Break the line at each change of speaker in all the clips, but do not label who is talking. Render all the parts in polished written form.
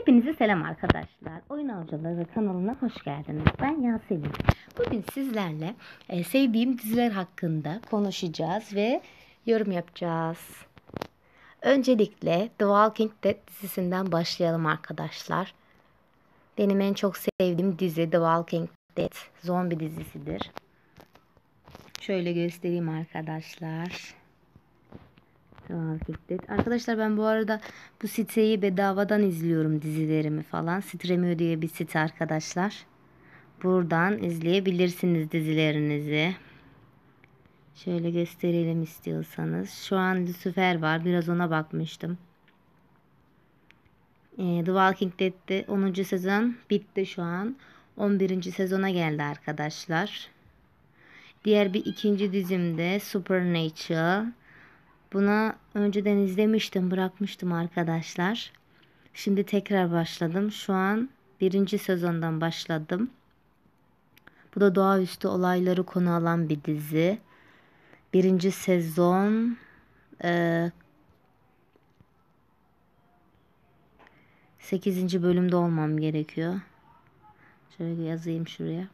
Hepinize selam arkadaşlar. Oyun Avcıları kanalına hoş geldiniz. Ben Yasemin. Bugün sizlerle sevdiğim diziler hakkında konuşacağız ve yorum yapacağız. Öncelikle The Walking Dead dizisinden başlayalım arkadaşlar. Benim en çok sevdiğim dizi The Walking Dead. Zombi dizisidir. Şöyle göstereyim arkadaşlar. Arkadaşlar ben bu arada bu siteyi bedavadan izliyorum, dizilerimi falan. Stremio diye bir site arkadaşlar. Buradan izleyebilirsiniz dizilerinizi. Şöyle gösterelim istiyorsanız. Şu an Lucifer var. Biraz ona bakmıştım. The Walking Dead'de 10. sezon bitti şu an. 11. sezona geldi arkadaşlar. Diğer bir ikinci dizimde Supernatural. Buna önceden izlemiştim, bırakmıştım arkadaşlar. Şimdi tekrar başladım. Şu an 1. sezondan başladım. Bu da doğaüstü olayları konu alan bir dizi. 1. sezon 8. bölümde olmam gerekiyor. Şöyle yazayım şuraya.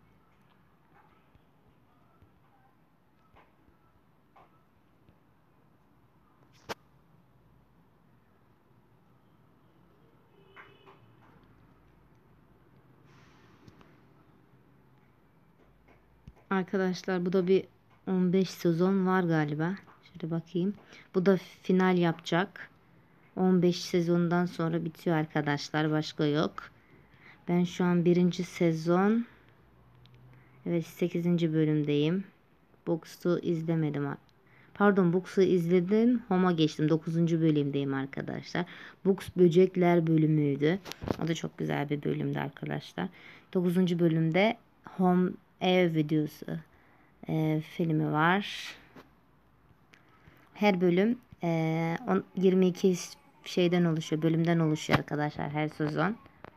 Arkadaşlar bu da bir 15 sezon var galiba. Şöyle bakayım. Bu da final yapacak. 15 sezondan sonra bitiyor arkadaşlar. Başka yok. Ben şu an 1. sezon 8. bölümdeyim. Box'u izlemedim. Pardon, Box'u izledim. Home'a geçtim. 9. bölümdeyim arkadaşlar. Box böcekler bölümüydü. O da çok güzel bir bölümdü arkadaşlar. 9. bölümde Home ev videosu filmi var. Her bölüm 22 şeyden oluşuyor. Bölümden oluşuyor arkadaşlar her sezon.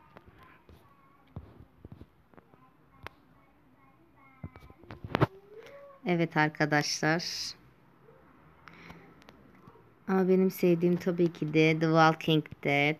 Evet arkadaşlar. Ama benim sevdiğim tabii ki de The Walking Dead.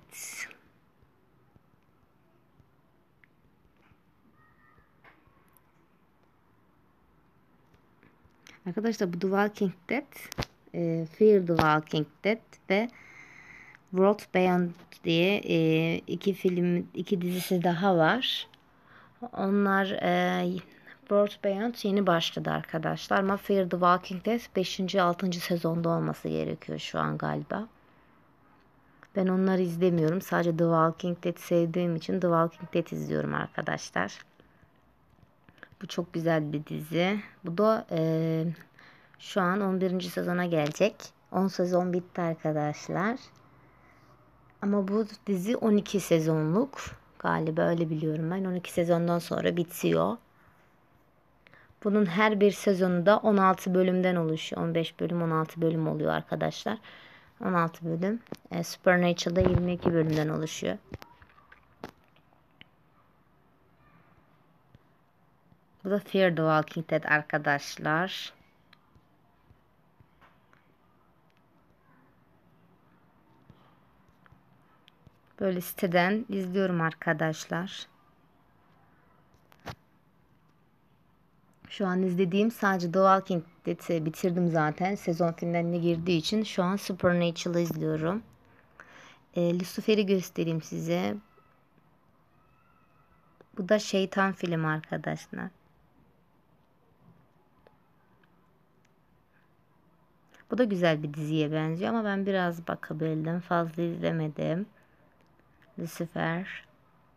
Arkadaşlar bu The Walking Dead, Fear the Walking Dead ve World Beyond diye iki dizisi daha var. Onlar World Beyond yeni başladı arkadaşlar. Ama Fear the Walking Dead 5. 6. sezonda olması gerekiyor şu an galiba. Ben onları izlemiyorum. Sadece The Walking Dead sevdiğim için The Walking Dead izliyorum arkadaşlar. Bu çok güzel bir dizi. Bu da şu an 11. sezona gelecek. 10 sezon bitti arkadaşlar. Ama bu dizi 12 sezonluk. Galiba öyle biliyorum ben. 12 sezondan sonra bitiyor. Bunun her bir sezonu da 16 bölümden oluşuyor. 15 bölüm 16 bölüm oluyor arkadaşlar. 16 bölüm. Supernatural'da 22 bölümden oluşuyor. Bu da Fear the Walking Dead arkadaşlar. Böyle siteden izliyorum arkadaşlar. Şu an izlediğim sadece The Walking Dead'i bitirdim zaten. Sezon finaline girdiği için şu an Supernatural'ı izliyorum. Lucifer'i göstereyim size. Bu da şeytan film arkadaşlar. Bu da güzel bir diziye benziyor ama ben biraz bakabildim. Fazla izlemedim. Lucifer.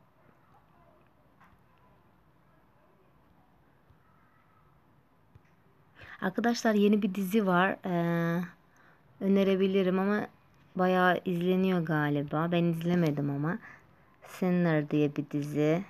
Arkadaşlar yeni bir dizi var. Önerebilirim ama bayağı izleniyor galiba. Ben izlemedim ama. Sinner diye bir dizi.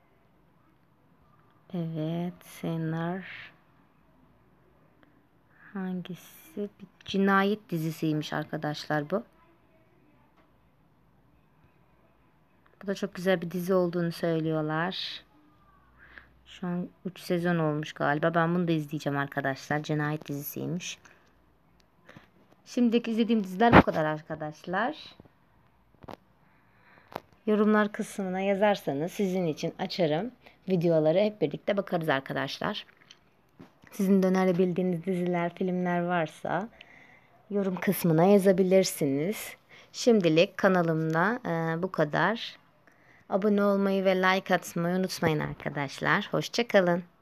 Evet, Sinner. Hangisi? Bir cinayet dizisiymiş arkadaşlar bu. Bu da çok güzel bir dizi olduğunu söylüyorlar. Şu an 3 sezon olmuş galiba. Ben bunu da izleyeceğim arkadaşlar. Cinayet dizisiymiş. Şimdiki izlediğim diziler bu kadar arkadaşlar. Yorumlar kısmına yazarsanız sizin için açarım. Videoları hep birlikte bakarız arkadaşlar. Sizin de önerebildiğiniz diziler, filmler varsa yorum kısmına yazabilirsiniz. Şimdilik kanalımda bu kadar. Abone olmayı ve like atmayı unutmayın arkadaşlar. Hoşça kalın.